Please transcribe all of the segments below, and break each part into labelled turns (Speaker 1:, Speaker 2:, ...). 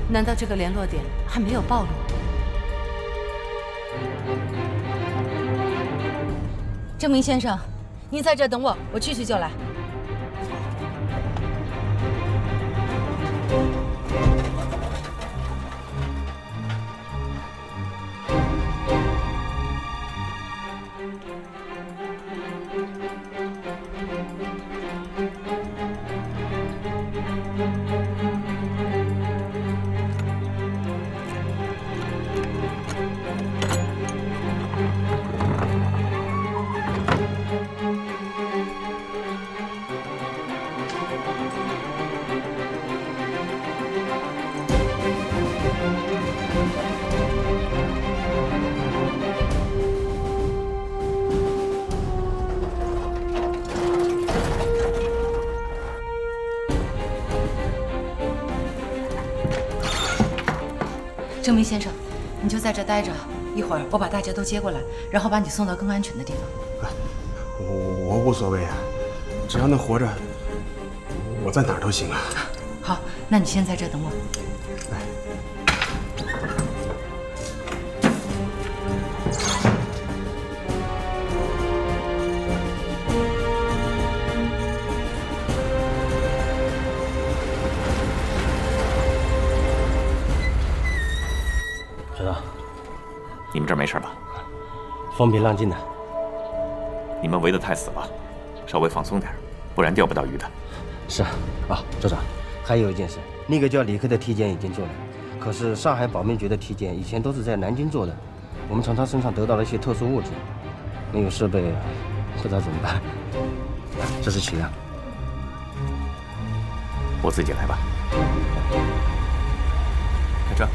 Speaker 1: 难道这个联络点还没有暴露？郑明先生，您在这等我，我去就来。 郑明先生，你就在这待着，一会儿我把大家都接过来，然后把你送到更安全的地方。
Speaker 2: 我无所谓啊，只要能活着，我在哪儿都行啊。
Speaker 1: 好，那你先在这等我。
Speaker 3: 学长，
Speaker 4: 你们这儿没事吧？
Speaker 3: 风平浪静的。
Speaker 4: 你们围得太死了，稍微放松点，不然钓不到鱼的。
Speaker 3: 是啊，周长，还有一件事，那个叫李克的体检已经做了，可是上海保密局的体检以前都是在南京做的，我们从他身上得到了一些特殊物质，没有设备，不知道怎么办。这是齐亮，
Speaker 4: 我自己来吧。开车。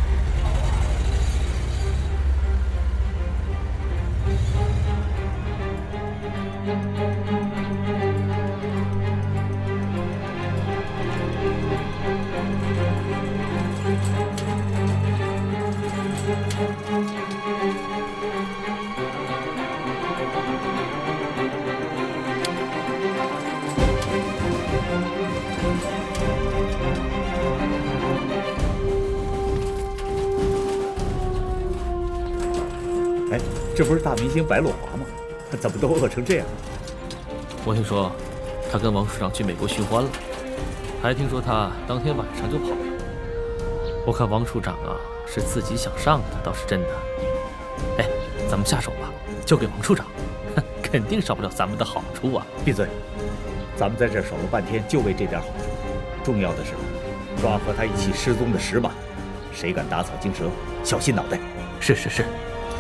Speaker 5: 哎，这不是大明星白落华吗？怎么都饿成这样？
Speaker 6: 我听说他跟王处长去美国寻欢了，还听说他当天晚上就跑了。我看王处长啊是自己想上的，倒是真的。哎，咱们下手吧，交给王处长，肯定少不了咱们的好处啊！
Speaker 5: 闭嘴！咱们在这儿守了半天，就为这点好处。重要的是抓和他一起失踪的石马，谁敢打草惊蛇，小心脑袋！
Speaker 6: 是是是。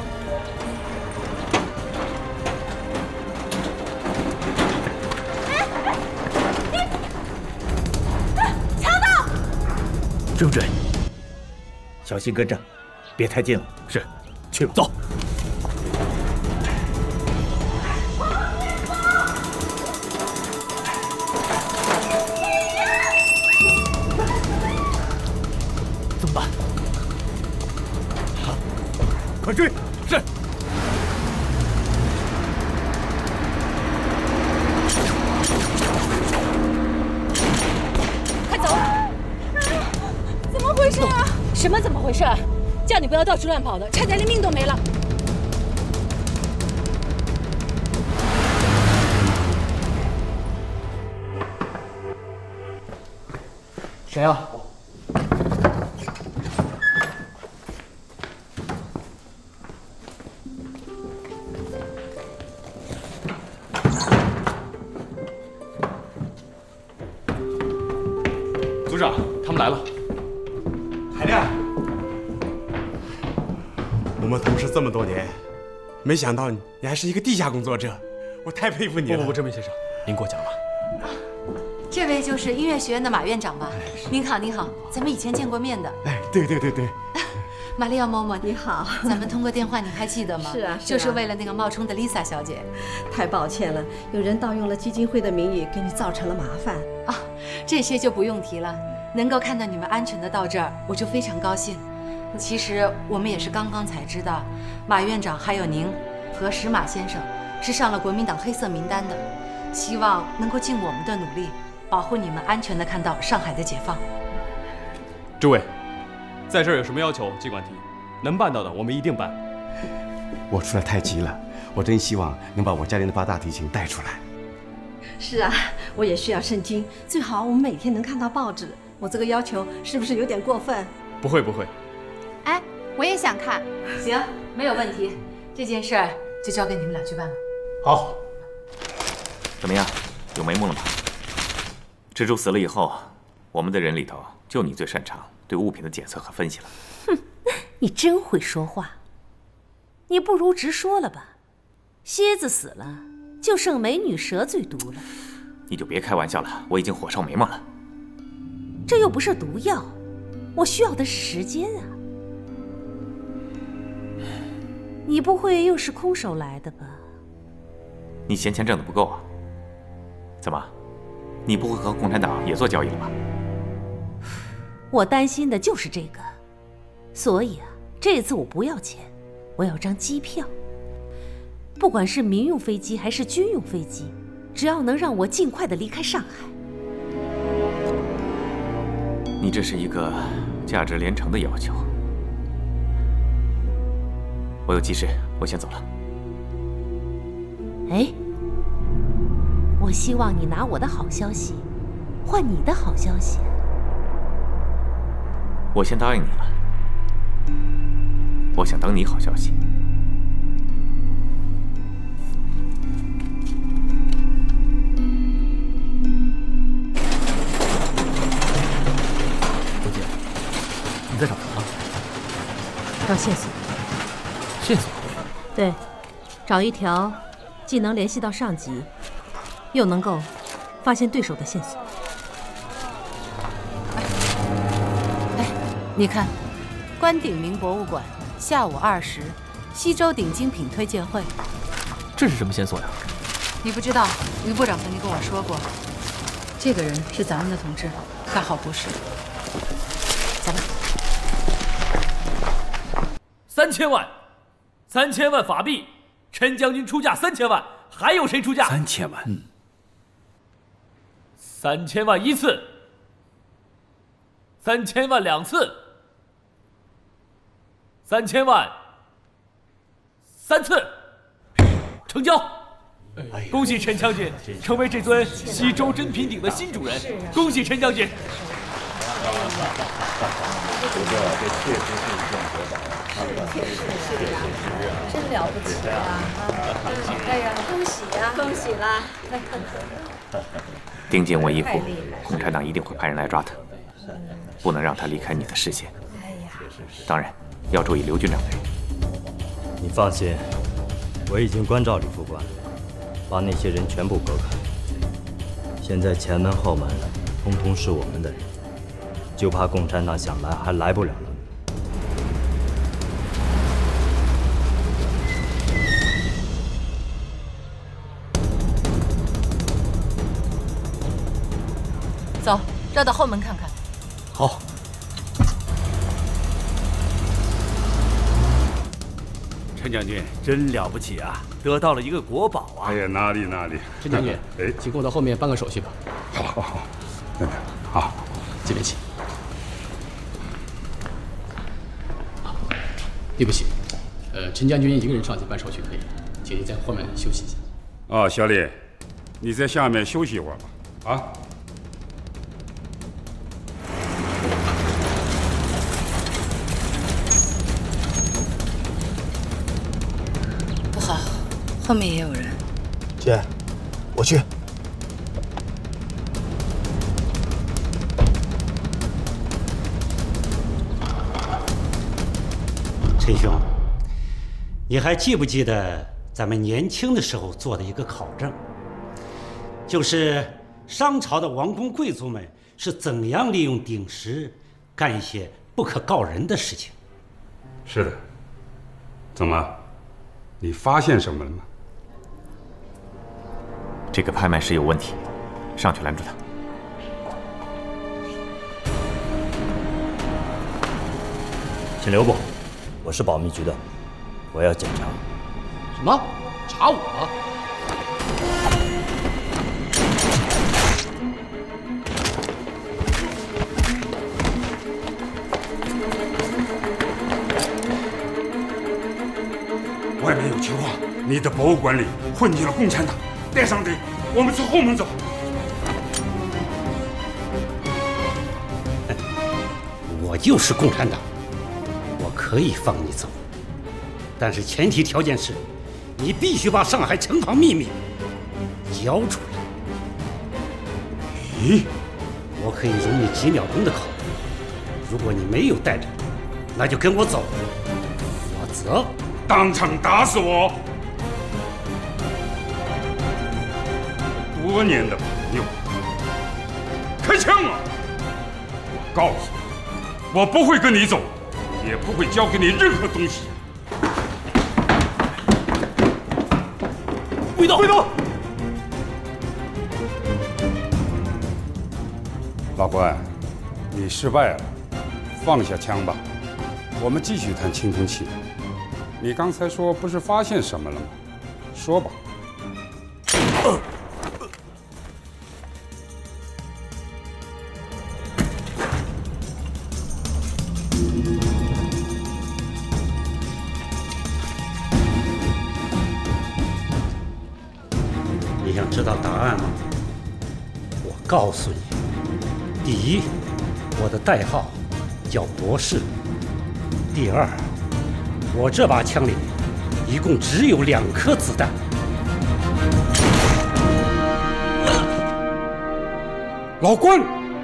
Speaker 5: 追不追？小心跟着，别太近了。
Speaker 6: 是，
Speaker 5: 去吧，
Speaker 6: 走。怎么办？
Speaker 5: 好，快追！
Speaker 6: 是。
Speaker 1: 什么怎么回事？叫你不要到处乱跑的，差点连命都没了。
Speaker 7: 谁啊？
Speaker 6: 组长，他们来了。
Speaker 2: 海亮，我们同事这么多年，没想到你还是一个地下工作者，我太佩服你了。
Speaker 7: 不，郑明先生，您过奖了。
Speaker 1: 这位就是音乐学院的马院长吧？您好，您好，咱们以前见过面的。
Speaker 2: 哎，对对对对。
Speaker 1: 玛利亚嬷嬷，
Speaker 8: 你好，
Speaker 1: 咱们通过电话，你还记得吗？
Speaker 8: 是啊，
Speaker 1: 就是为了那个冒充的 Lisa 小姐。
Speaker 8: 太抱歉了，有人盗用了基金会的名义，给你造成了麻烦。
Speaker 1: 啊，这些就不用提了。 能够看到你们安全的到这儿，我就非常高兴。其实我们也是刚刚才知道，马院长还有您和石马先生是上了国民党黑色名单的，希望能够尽我们的努力，保护你们安全的看到上海的解放。
Speaker 7: 诸位， 在这儿有什么要求尽管提，能办到的我们一定办。
Speaker 9: 我出来太急了，我真希望能把我家里那把大提琴带出来。
Speaker 8: 是啊，我也需要圣经，最好我们每天能看到报纸。我这个要求是不是有点过分？
Speaker 7: 不会不会。
Speaker 10: 哎，我也想看。
Speaker 1: 行，没有问题，这件事儿就交给你们俩去办了。
Speaker 5: 好。
Speaker 4: 怎么样，有眉目了吗？蜘蛛死了以后，我们的人里头就你最擅长对物品的检测和分析了。
Speaker 11: 哼，你真会说话。你不如直说了吧。蝎子死了，就剩美女蛇最毒了。
Speaker 4: 你就别开玩笑了，我已经火烧眉毛了。
Speaker 11: 这又不是毒药，我需要的是时间啊。你不会又是空手来的吧？
Speaker 4: 你闲钱挣的不够啊？怎么，你不会和共产党也做交易了吧？
Speaker 11: 我担心的就是这个，所以啊，这次我不要钱，我要张机票。不管是民用飞机还是军用飞机，只要能让我尽快的离开上海。
Speaker 4: 你这是一个价值连城的要求。我有急事，我先走了。
Speaker 11: 哎，我希望你拿我的好消息换你的好消息。
Speaker 4: 我先答应你了，我想等你好消息。
Speaker 6: 周姐，你在找什么？
Speaker 11: 找线索。
Speaker 6: 线索？
Speaker 11: 对，找一条既能联系到上级，又能够发现对手的线索。
Speaker 1: 哎，你看，关鼎明博物馆下午2时，西周鼎精品推介会。
Speaker 6: 这是什么线索呀？
Speaker 1: 你不知道，于部长曾经跟我说过，这个人是咱们的同志，大好不是。走吧。
Speaker 6: 3000万，3000万法币，陈将军出价3000万，还有谁出价
Speaker 9: ？3000万。
Speaker 6: 3000万1次，3000万2次，3000万3次，成交！恭喜陈将军成为这尊西周珍品鼎的新主人，恭喜陈将军！
Speaker 8: 真了不起啊！哎呀，恭喜呀，恭喜啦！
Speaker 4: 丁进我一户，共产党一定会派人来抓他，不能让他离开你的视线。当然，要注意刘军长的人。
Speaker 12: 你放心，我已经关照李副官，把那些人全部隔开。现在前门后门通通是我们的人，就怕共产党想来还来不了了。
Speaker 1: 走，绕到后门看看。
Speaker 7: 好。
Speaker 5: 陈将军真了不起啊，得到了一个国宝啊！
Speaker 13: 哎呀，哪里哪里。
Speaker 7: 陈将军，
Speaker 13: 哎，
Speaker 7: 请跟我到后面办个手续吧。
Speaker 13: 好，好，
Speaker 7: 这边请。对不起，陈将军一个人上去办手续可以，请您在后面休息一下。
Speaker 13: 哦，小李，你在下面休息一会儿吧。啊。
Speaker 1: 不好，后面也有人。
Speaker 3: 姐，我去。
Speaker 14: 陈兄，你还记不记得咱们年轻的时候做的一个考证？就是商朝的王公贵族们是怎样利用鼎石干一些不可告人的事情。
Speaker 13: 是的。怎么，你发现什么了吗？
Speaker 4: 这个拍卖师有问题，上去拦住他。
Speaker 12: 请留步，我是保密局的，我要检查。
Speaker 7: 什么？查我？
Speaker 13: 你的博物馆里混进了共产党，带上队，我们从后门走。
Speaker 14: 我就是共产党，我可以放你走，但是前提条件是，你必须把上海城防秘密交出来。
Speaker 13: 咦？
Speaker 14: 我可以容你几秒钟的考虑，如果你没有带着，那就跟我走，否则
Speaker 13: 当场打死我！多年的朋友，开枪啊！我告诉你，我不会跟你走，也不会交给你任何东西。
Speaker 6: 挥刀！挥刀！
Speaker 13: 老关，你失败了，放下枪吧，我们继续谈青铜器。你刚才说不是发现什么了吗？说吧。
Speaker 14: 你想知道答案吗？我告诉你，第一，我的代号叫博士；第二，我这把枪里一共只有2颗子弹。
Speaker 13: 老关，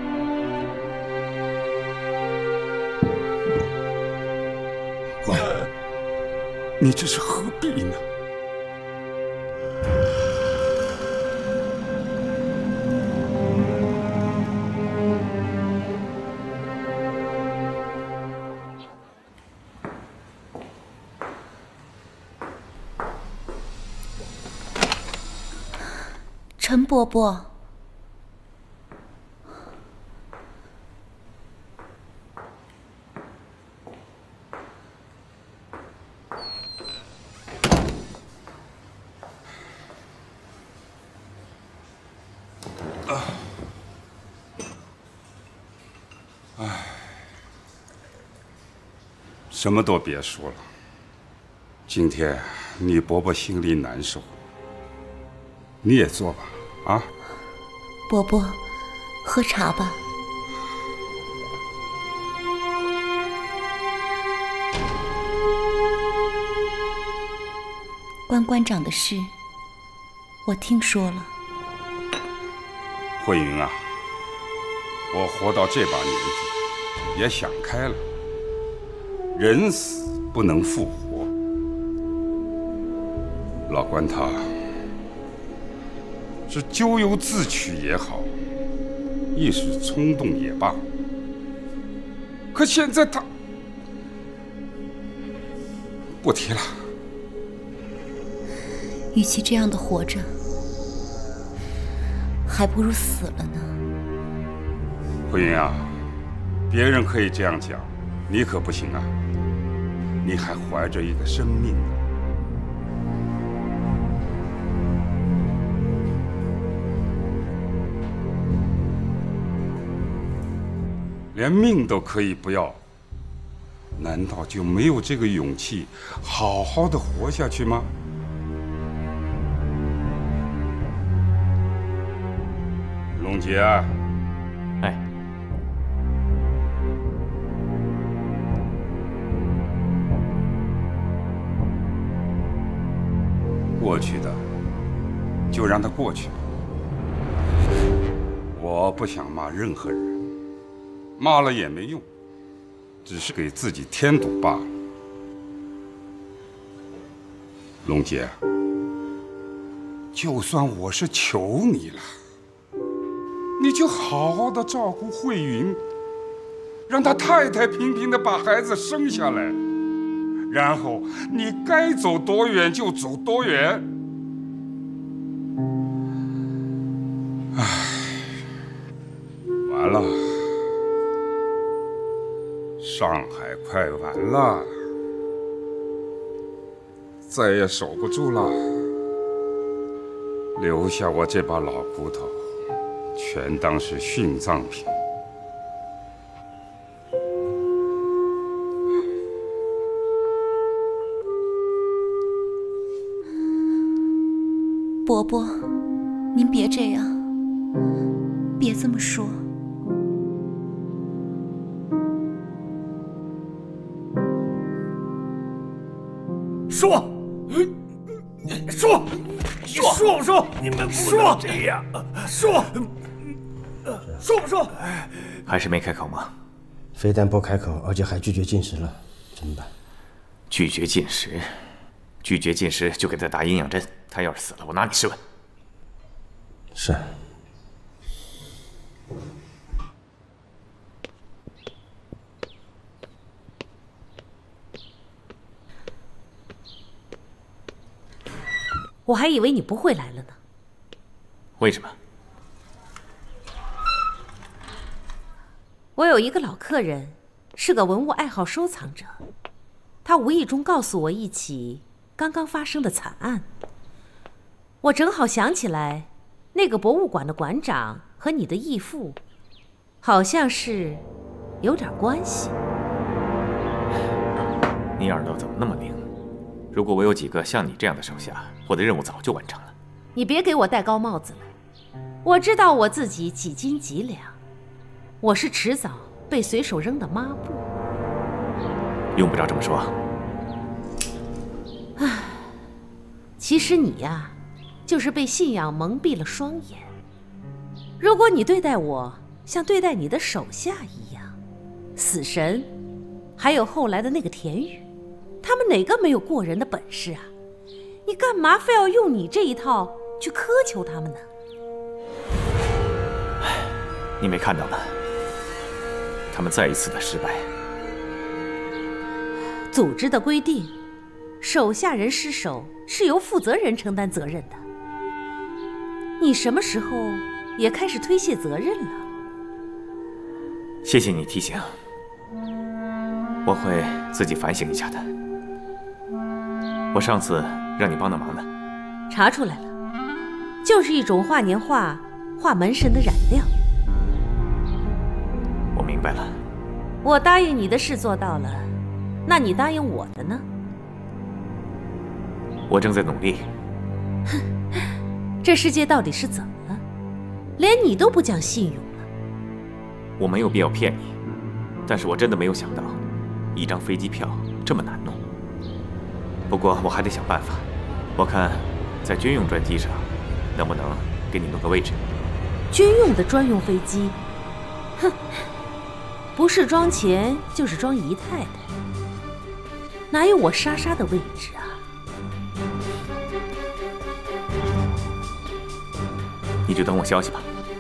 Speaker 13: 关，你这是何必呢？
Speaker 11: 陈伯伯，
Speaker 13: 什么都别说了，今天你伯伯心里难受，你也坐吧，啊？
Speaker 11: 伯伯，喝茶吧。关馆长的事，我听说了。
Speaker 13: 慧云啊，我活到这把年纪，也想开了。人死不能复活，老关他是咎由自取也好，一时冲动也罢，可现在他不提了。
Speaker 11: 与其这样的活着，还不如死了呢。
Speaker 13: 慧云啊，别人可以这样讲，你可不行啊！你还怀着一个生命呢。连命都可以不要，难道就没有这个勇气好好的活下去吗？龙杰啊，
Speaker 4: 哎，
Speaker 13: 过去的就让它过去吧。我不想骂任何人，骂了也没用，只是给自己添堵罢了。龙杰，就算我是求你了，你就好好的照顾慧云，让她太太平平的把孩子生下来，然后你该走多远就走多远。唉，完了，上海快完了，再也守不住了，留下我这把老骨头，全当是殉葬品。
Speaker 15: 伯伯，您别这样，别这么说。
Speaker 16: 说不说？你们不能这样。说不说？
Speaker 4: 还是没开口吗？
Speaker 3: 非但不开口，而且还拒绝进食了，怎么办？
Speaker 4: 拒绝进食，拒绝进食就给他打营养针。他要是死了，我拿你试问。
Speaker 3: 是。
Speaker 11: 我还以为你不会来了呢。
Speaker 4: 为什么？
Speaker 11: 我有一个老客人，是个文物爱好收藏者，他无意中告诉我一起刚刚发生的惨案。我正好想起来，那个博物馆的馆长和你的义父，好像是有点关系。
Speaker 4: 你耳朵怎么那么灵？如果我有几个像你这样的手下，我的任务早就完成了。
Speaker 11: 你别给我戴高帽子了，我知道我自己几斤几两，我是迟早被随手扔的抹布。
Speaker 4: 用不着这么说。
Speaker 11: 唉，其实你呀，就是被信仰蒙蔽了双眼。如果你对待我像对待你的手下一样，死神，还有后来的那个田宇，他们哪个没有过人的本事啊？你干嘛非要用你这一套去苛求他们呢？
Speaker 4: 你没看到吗？他们再一次的失败。
Speaker 11: 组织的规定，手下人失手是由负责人承担责任的。你什么时候也开始推卸责任了？
Speaker 4: 谢谢你提醒，我会自己反省一下的。我上次让你帮的忙呢？
Speaker 11: 查出来了，就是一种画年画、画门神的染料。
Speaker 4: 我明白了。
Speaker 11: 我答应你的事做到了，那你答应我的呢？
Speaker 4: 我正在努力。
Speaker 11: 哼，这世界到底是怎么了？连你都不讲信用了。
Speaker 4: 我没有必要骗你，但是我真的没有想到，一张飞机票这么难弄。不过我还得想办法，我看在军用专机上能不能给你弄个位置。
Speaker 11: 军用的专用飞机，哼，不是装钱就是装姨太太，哪有我莎莎的位置啊？
Speaker 4: 你就等我消息吧。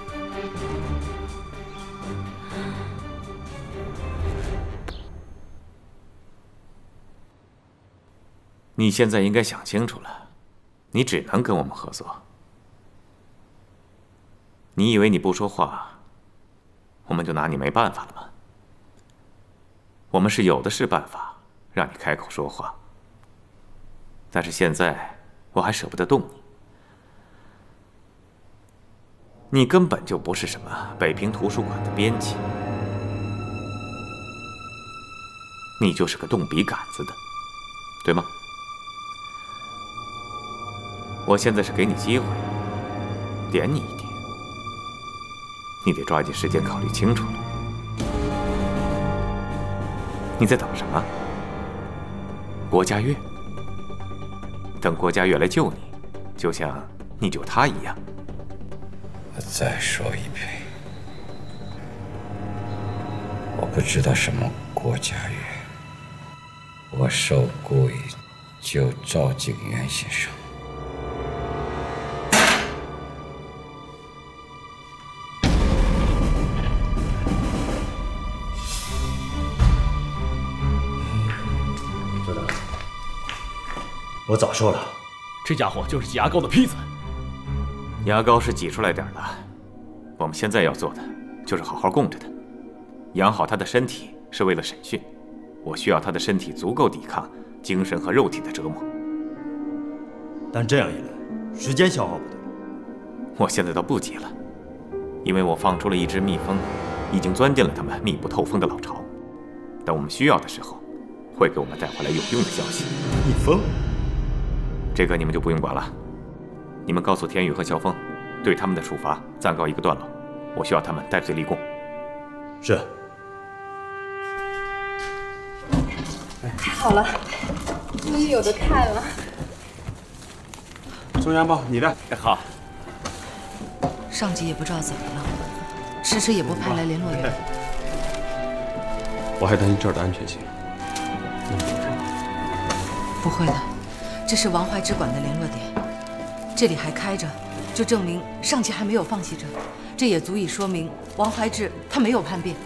Speaker 4: 你现在应该想清楚了，你只能跟我们合作。你以为你不说话，我们就拿你没办法了吗？我们是有的是办法让你开口说话，但是现在我还舍不得动你。你根本就不是什么北平图书馆的编辑，你就是个动笔杆子的，对吗？我现在是给你机会，点你一点，你得抓紧时间考虑清楚了。你在等什么？郭家月？等郭家月来救你，就像你救他一样。
Speaker 17: 我再说一遍，我不知道什么郭家月，我受雇于救赵景元先生。
Speaker 12: 周长，我早说了，
Speaker 6: 这家伙就是挤牙膏的坯子。
Speaker 4: 牙膏是挤出来点的，我们现在要做的就是好好供着他，养好他的身体是为了审讯。我需要他的身体足够抵抗精神和肉体的折磨。
Speaker 12: 但这样一来，时间消耗不得。
Speaker 4: 我现在倒不急了，因为我放出了一只蜜蜂，已经钻进了他们密不透风的老巢。等我们需要的时候，会给我们带回来有用的消息。
Speaker 12: 蜜蜂？
Speaker 4: 这个你们就不用管了。 你们告诉田宇和萧峰，对他们的处罚暂告一个段落，我需要他们戴罪立功。
Speaker 12: 是。
Speaker 18: 太好了，终于有的看了。
Speaker 2: 中央报，你的。
Speaker 4: 好。
Speaker 1: 上级也不知道怎么了，迟迟也不派来联络员。
Speaker 2: 我还担心这儿的安全性。
Speaker 1: 不会的，这是王怀之管的联络点，这里还开着，就证明上级还没有放弃这里，这也足以说明王怀之他没有叛变。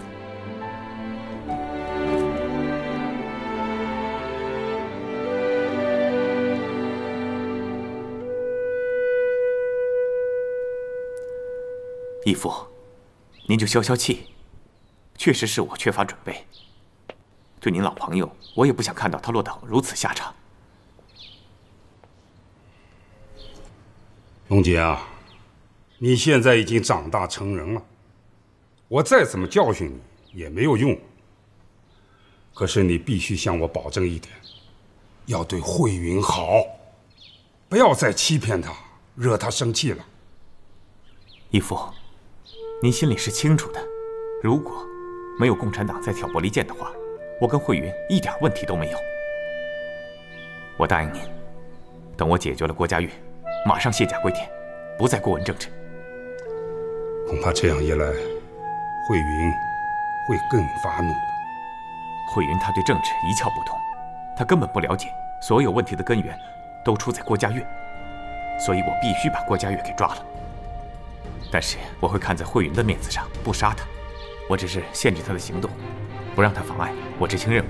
Speaker 4: 义父，您就消消气，确实是我缺乏准备。对您老朋友，我也不想看到他落到如此下场。
Speaker 13: 龙杰啊，你现在已经长大成人了，我再怎么教训你也没有用。可是你必须向我保证一点，要对慧云好，不要再欺骗她，惹她生气了。
Speaker 4: 义父，您心里是清楚的，如果没有共产党在挑拨离间的话，我跟慧云一点问题都没有。我答应您，等我解决了郭家玉，马上卸甲归田，不再过问政治。
Speaker 13: 恐怕这样一来，慧云会更发怒的。
Speaker 4: 慧云她对政治一窍不通，她根本不了解所有问题的根源都出在郭家岳，所以我必须把郭家岳给抓了。但是我会看在慧云的面子上，不杀他。我只是限制他的行动，不让他妨碍我执行任务。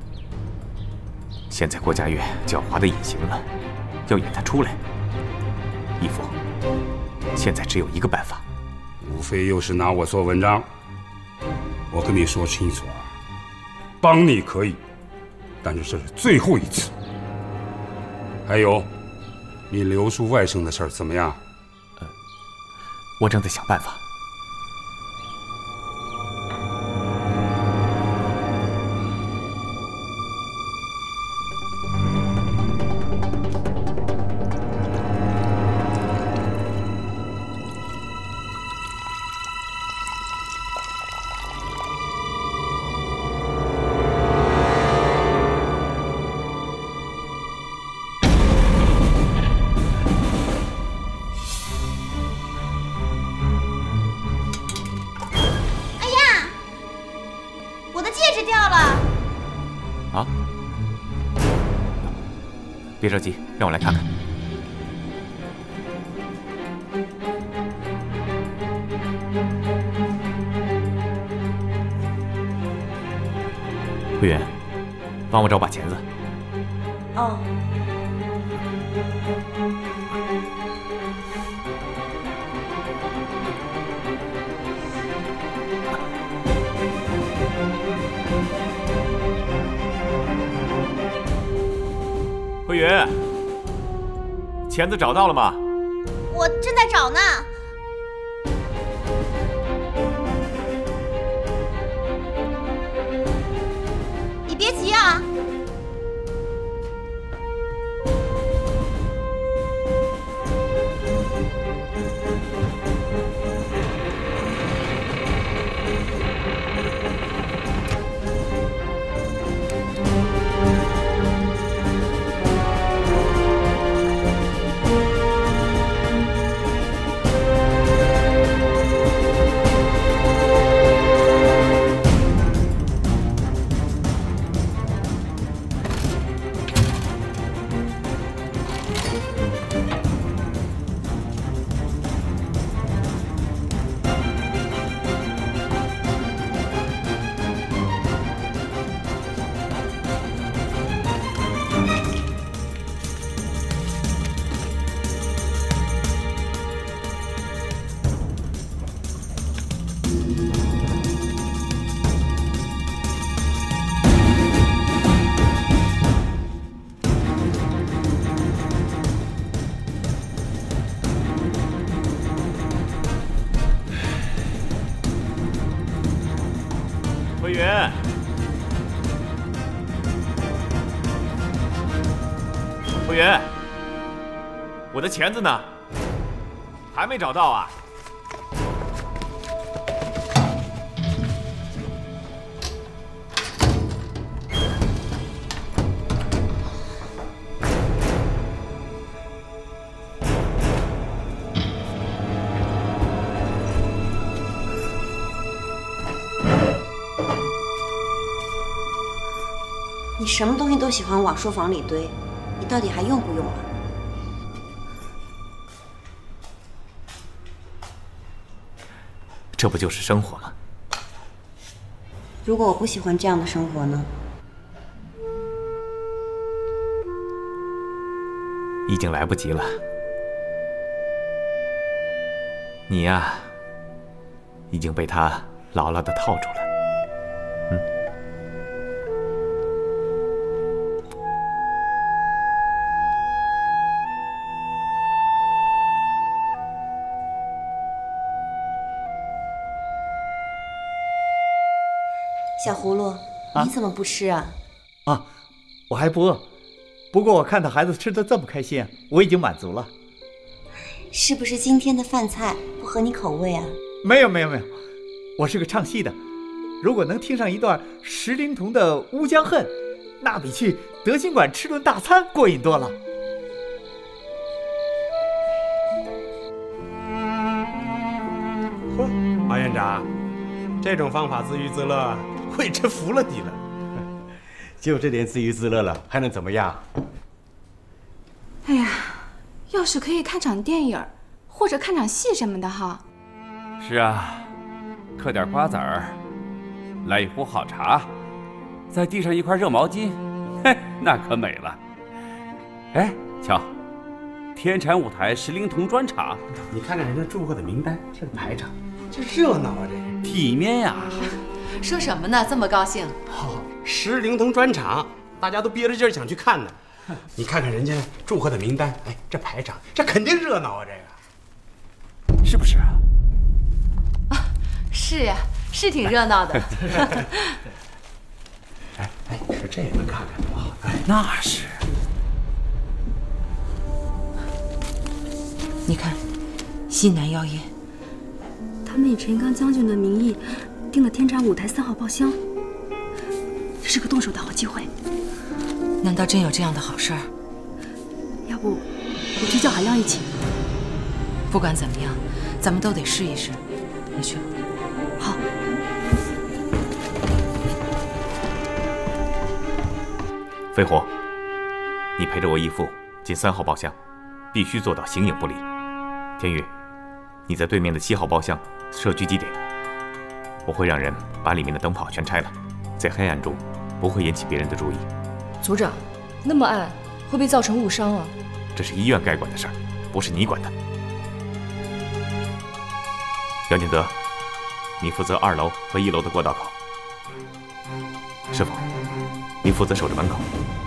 Speaker 4: 现在郭家岳狡猾的隐形了，要引他出来。义父，现在只有一个办法，
Speaker 13: 无非又是拿我做文章。我跟你说清楚啊，帮你可以，但是这是最后一次。还有，你刘叔外甥的事儿怎么样？
Speaker 4: 我正在想办法。别着急，让我来看看。慧远，帮我找把钳子。
Speaker 11: 哦。
Speaker 4: 慧云，钳子找到了吗？
Speaker 10: 我正在找呢。你别急啊。
Speaker 4: 慧云，慧云，我的钳子呢？ 还没找到啊？
Speaker 19: 你什么东西都喜欢往书房里堆，你到底还用不用啊？
Speaker 4: 这不就是生活吗？
Speaker 19: 如果我不喜欢这样的生活呢？
Speaker 4: 已经来不及了。你呀，已经被他牢牢地套住了。
Speaker 19: 小葫芦，你怎么不吃啊？
Speaker 5: 啊，我还不饿。不过我看到孩子吃得这么开心，我已经满足了。
Speaker 19: 是不是今天的饭菜不合你口味啊？
Speaker 5: 没有，我是个唱戏的，如果能听上一段石灵童的《乌江恨》，那比去德兴馆吃顿大餐过瘾多了。
Speaker 2: 嚯，马院长，这种方法自娱自乐，我也真服了你了。
Speaker 9: 就这点自娱自乐了，还能怎么样？
Speaker 20: 哎呀，要是可以看场电影，或者看场戏什么的哈。
Speaker 21: 是啊，嗑点瓜子儿，来一壶好茶，再递上一块热毛巾，嘿，那可美了。哎，瞧，天蟾舞台石灵童专场，
Speaker 2: 你看看人家祝贺的名单，这个排场，这热闹啊，这
Speaker 21: 体面呀。
Speaker 1: 说什么呢？这么高兴？
Speaker 2: 石灵童专场，大家都憋着劲儿想去看呢。你看看人家祝贺的名单，哎，这排场，这肯定热闹啊，这个
Speaker 21: 是不是啊？
Speaker 1: 是呀，是挺热闹的。
Speaker 2: 哎，你说这个看看多好！哎，
Speaker 21: 那是。
Speaker 1: 你看，西南药业，
Speaker 20: 他们以陈刚将军的名义订了天蟾舞台3号包厢，这是个动手的好机会。
Speaker 1: 难道真有这样的好事儿？
Speaker 20: 要不我去叫海亮一起。
Speaker 1: 不管怎么样，咱们都得试一试。你去。
Speaker 20: 好。
Speaker 4: 飞虎，你陪着我义父进3号包厢，必须做到形影不离。天宇，你在对面的7号包厢设狙击点，我会让人把里面的灯泡全拆了，在黑暗中不会引起别人的注意。
Speaker 22: 组长，那么暗会不会造成误伤啊？
Speaker 4: 这是医院该管的事儿，不是你管的。杨建德，你负责2楼和1楼的过道口。师傅，你负责守着门口。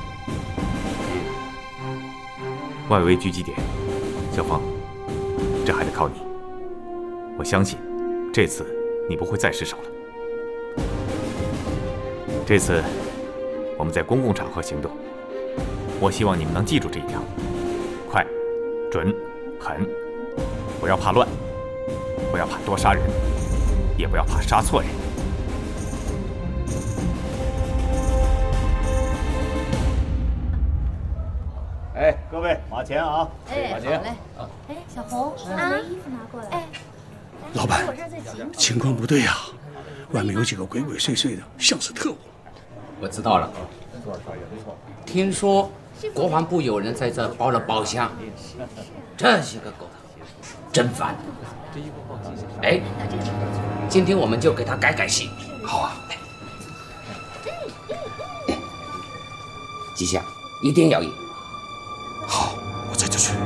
Speaker 4: 外围狙击点，小芳，这还得靠你。我相信，这次你不会再失手了。这次我们在公共场合行动，我希望你们能记住这一条：快、准、狠，不要怕乱，不要怕多杀人，也不要怕杀错人。
Speaker 5: 哎，各位马前啊！
Speaker 11: 哎，
Speaker 5: 马前。
Speaker 11: 好嘞。哎，小红，把这衣服拿过来。哎，
Speaker 16: 老板，情况不对呀，外面有几个鬼鬼祟祟的，像是特务。
Speaker 23: 我知道了。听说国防部有人在这包了包厢，这些个狗头真烦。哎，今天我们就给他改改戏。
Speaker 16: 好啊。
Speaker 23: 吉祥，一定要赢。
Speaker 16: 好，我这就去。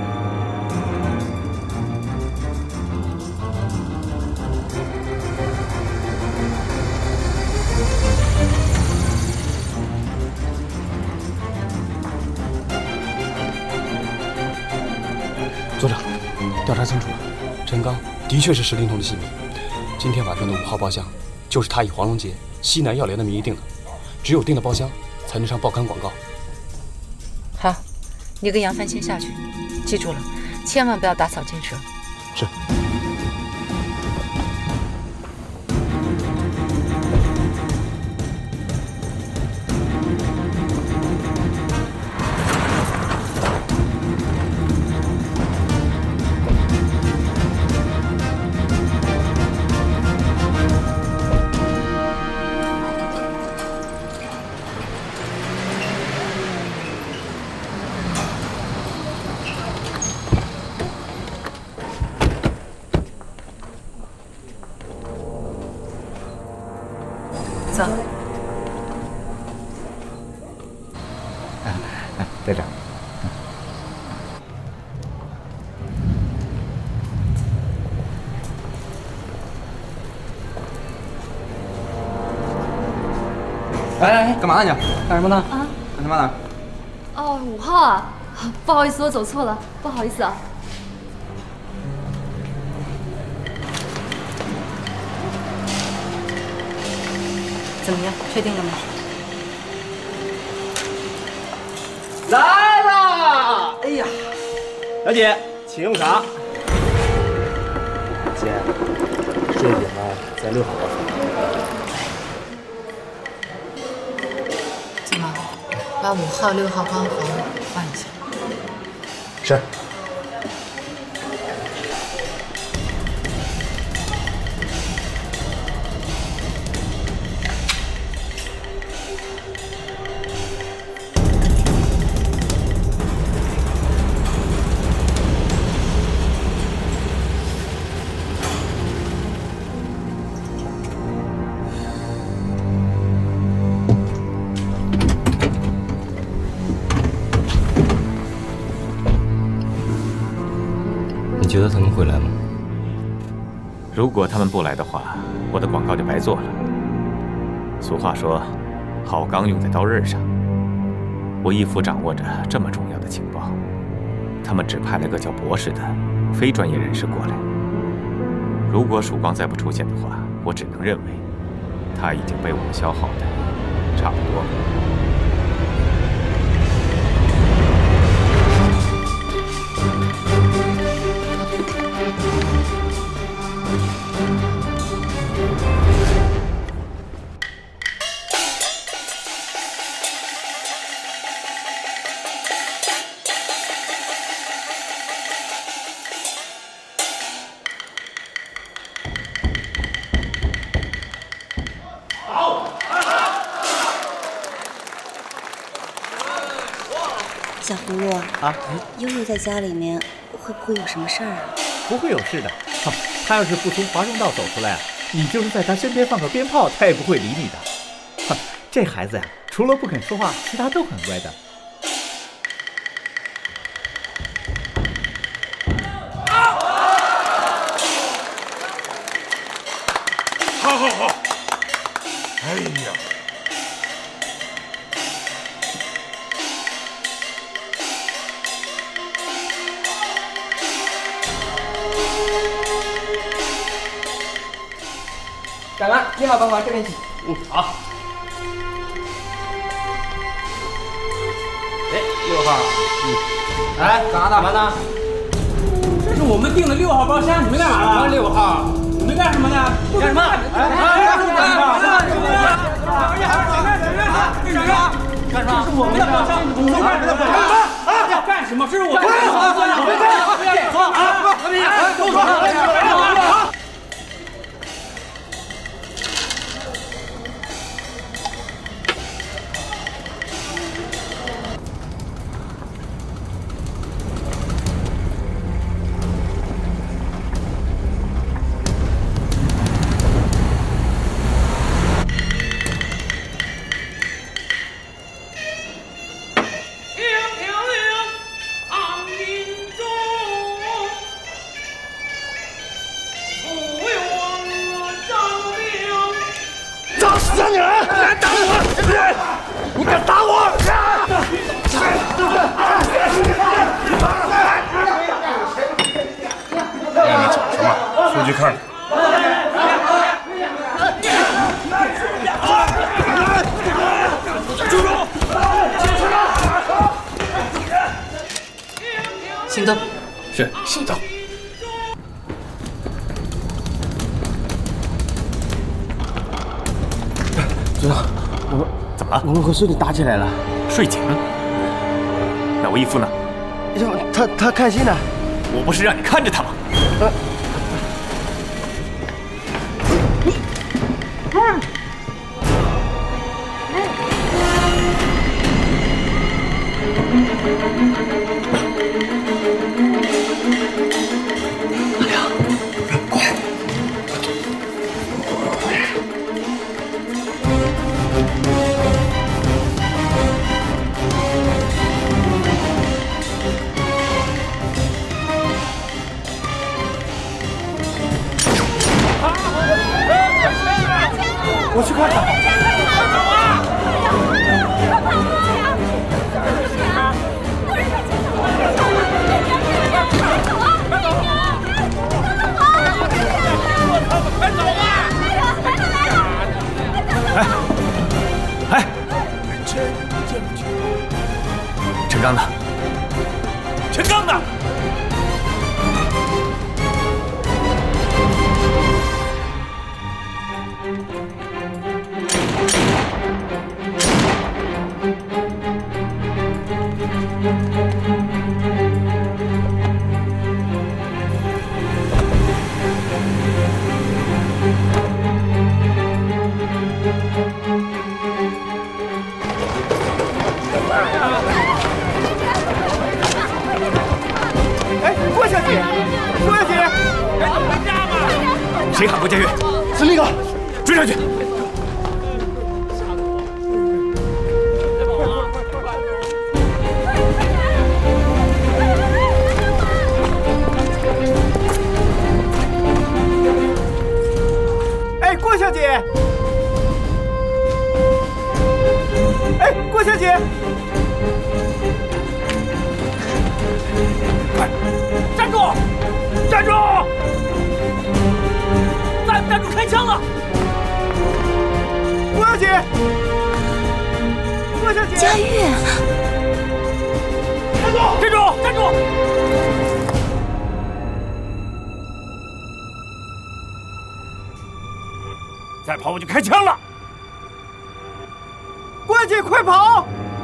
Speaker 7: 组长，调查清楚了，陈刚的确是石灵童的戏迷。今天晚上的5号包厢，就是他以黄龙杰、西南药联的名义订的，只有订的包厢才能上报刊广告。
Speaker 1: 好，你跟杨帆先下去，记住了，千万不要打草惊蛇。
Speaker 7: 是。
Speaker 1: 走。
Speaker 5: 队长。
Speaker 8: 哎，干嘛呢你？干什么呢？
Speaker 22: 啊？
Speaker 8: 干什么呢？
Speaker 22: 哦，5号啊，不好意思，我走错了，不好意思啊。
Speaker 1: 怎么样？确定了吗？
Speaker 3: 来啦！哎呀，小姐，请用茶。姐，这一点呢，在6号包厢。
Speaker 1: 怎么？把5号、6号帮房换一下。
Speaker 7: 是。
Speaker 12: 你觉得他们会来吗？
Speaker 4: 如果他们不来的话，我的广告就白做了。俗话说，好钢用在刀刃上。我一夫掌握着这么重要的情报，他们只派了个叫博士的非专业人士过来。如果曙光再不出现的话，我只能认为他已经被我们消耗的差不多了。
Speaker 19: 小葫芦
Speaker 5: 啊，
Speaker 19: 悠悠在家里面会不会有什么事儿啊？
Speaker 5: 不会有事的。他要是不从华容道走出来啊，你就是在他身边放个鞭炮，他也不会理你的。这孩子呀，除了不肯说话，其他都很乖的。
Speaker 13: 好好好！哎呀！
Speaker 8: 长官，1号帮忙这边请。
Speaker 3: 好。哎，6号。
Speaker 8: 来，干嘛呢？
Speaker 23: 这是我们订的6号包厢，你们干嘛了
Speaker 8: ？6号，
Speaker 23: 你们干什么呢？
Speaker 8: 干什么？
Speaker 23: 干什么？这是我们的包厢，你们干什么？干什么？这是我们的包厢，不要说啊！都说。
Speaker 16: 你敢打我！
Speaker 13: 让你吵什么？出去看看。
Speaker 1: 住手！行动。
Speaker 6: 是。
Speaker 1: 行动。
Speaker 3: 组长，
Speaker 4: 怎么了？
Speaker 3: 我们和孙女打起来了。
Speaker 4: 睡警？那我义父呢？
Speaker 3: 他看戏呢。
Speaker 4: 我不是让你看着他吗？
Speaker 3: 我去看看。
Speaker 4: 哎，陈刚呢？陈刚呢？
Speaker 3: 郭小姐，郭小姐，赶紧回家吧！
Speaker 4: 谁喊郭佳悦？
Speaker 3: 是那个，
Speaker 4: 追上去！
Speaker 3: 哎，郭小姐！哎，郭小姐！
Speaker 16: 站住！站住！站住！开枪了！
Speaker 3: 郭小姐！郭小姐！
Speaker 10: 佳悦！
Speaker 16: 站住！站住！站住！再跑我就开枪了！
Speaker 3: 郭小姐，快跑！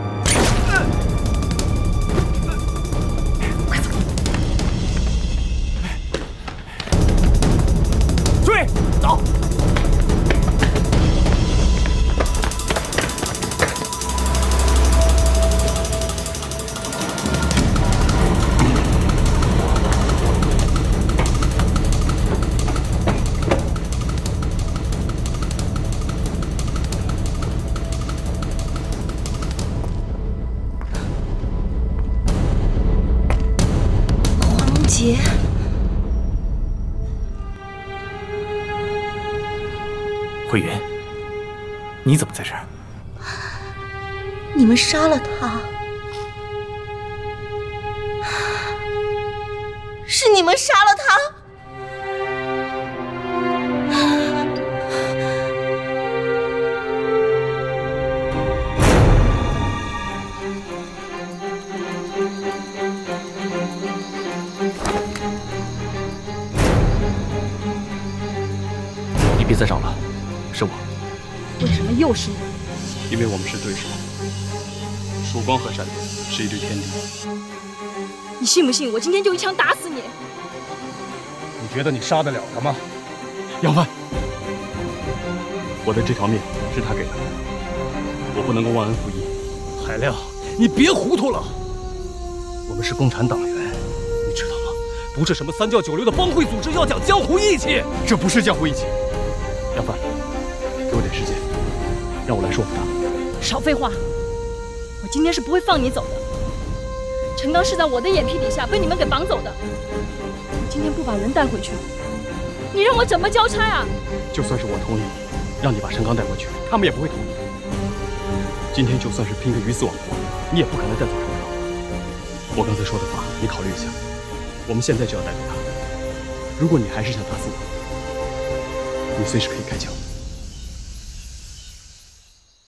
Speaker 16: 追！走！
Speaker 10: 黄龙杰。
Speaker 4: 慧云，你怎么在这儿？
Speaker 10: 你们杀了他，是你们杀了他。
Speaker 6: 你别再找了，是我。
Speaker 18: 为什么又是我？
Speaker 7: 因为我们是对手，曙光和闪电是一对天敌。
Speaker 18: 你信不信我今天就一枪打死你？
Speaker 7: 你觉得你杀得了他吗？杨帆，我的这条命是他给的，我不能够忘恩负义。
Speaker 6: 海亮，你别糊涂了，我们是共产党员，你知道吗？不是什么三教九流的帮会组织，要讲江湖义气。
Speaker 7: 这不是江湖义气。杨帆，给我点时间，让我来说服他。
Speaker 18: 少废话！我今天是不会放你走的。陈刚是在我的眼皮底下被你们给绑走的。我今天不把人带回去，你让我怎么交差啊？
Speaker 7: 就算是我同意让你把陈刚带回去，他们也不会同意。今天就算是拼个鱼死网破，你也不可能带走陈刚。我刚才说的话，你考虑一下。我们现在就要带走他。如果你还是想打死我，你随时可以开枪。